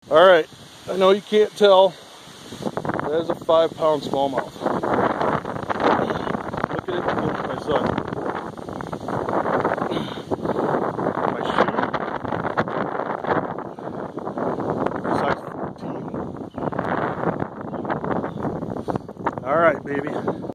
All right, I know you can't tell. That is a 5-pound smallmouth. Look at it, look at my son. My shoe, size 14. All right, baby.